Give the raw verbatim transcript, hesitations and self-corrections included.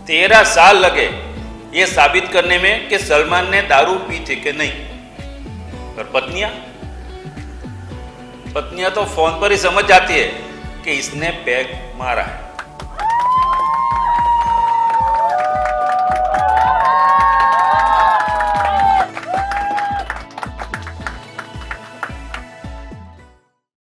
तेरह साल लगे ये साबित करने में कि सलमान ने दारू पी थी कि नहीं। पर पत्नियां पत्नियां तो फोन पर ही समझ जाती है कि इसने पैग मारा है।